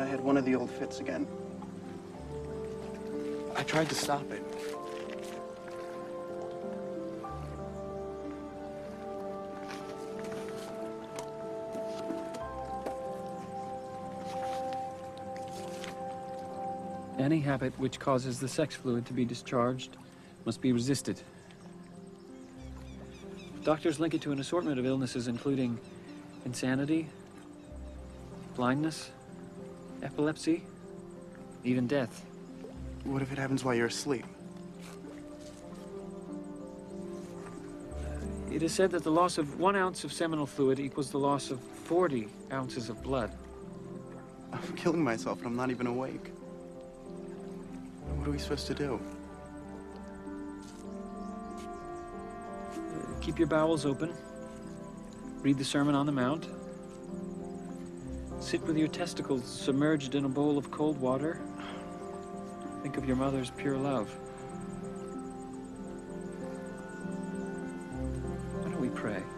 I had one of the old fits again. I tried to stop it. Any habit which causes the sex fluid to be discharged must be resisted. Doctors link it to an assortment of illnesses, including insanity, blindness, epilepsy, even death. What if it happens while you're asleep? It is said that the loss of 1 ounce of seminal fluid equals the loss of 40 ounces of blood. I'm killing myself and I'm not even awake. What are we supposed to do? Keep your bowels open. Read the Sermon on the Mount. Sit with your testicles submerged in a bowl of cold water. Think of your mother's pure love. Why don't we pray?